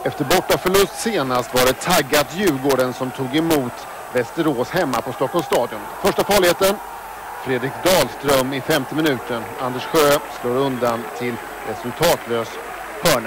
Efter bortaförlust senast var det taggat Djurgården som tog emot Västerås hemma på Stockholms stadion. Första farligheten, Fredrik Dahlström i 50 minuten. Anders Sjö slår undan till resultatlös hörna.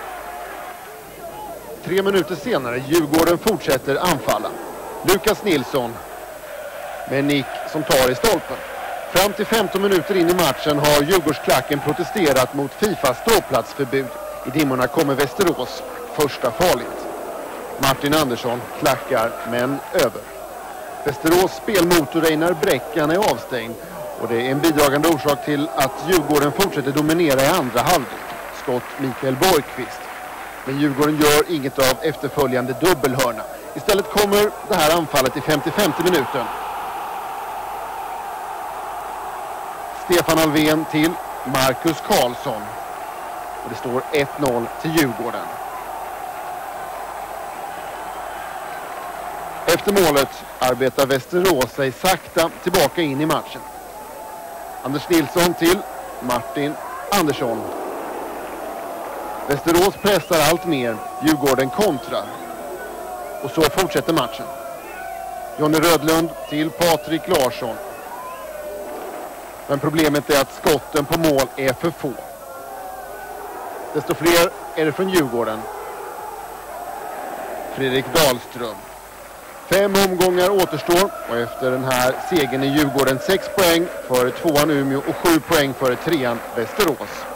3 minuter senare, Djurgården fortsätter anfalla. Lukas Nilsson med nick som tar i stolpen. Fram till 15 minuter in i matchen har Djurgårdsklacken protesterat mot FIFAs ståplatsförbud. I dimmorna kommer Västerås första farligt. Martin Andersson klackar men över. Västerås spelmotor Einar Bräckan är avstängd och det är en bidragande orsak till att Djurgården fortsätter dominera i andra halvlek. Skott Mikael Borgqvist. Men Djurgården gör inget av efterföljande dubbelhörna. Istället kommer det här anfallet i 55 minuten. Stefan Alvén till Marcus Karlsson. Och det står 1-0 till Djurgården. Efter målet arbetar Västerås sig sakta tillbaka in i matchen. Anders Nilsson till Martin Andersson. Västerås pressar allt mer. Djurgården kontrar. Och så fortsätter matchen. Jonny Rödlund till Patrik Larsson. Men problemet är att skotten på mål är för få. Desto fler är det från Djurgården. Fredrik Dahlström. 5 omgångar återstår och efter den här segern i Djurgården 6 poäng för 2an Umeå och 7 poäng för 3an Västerås.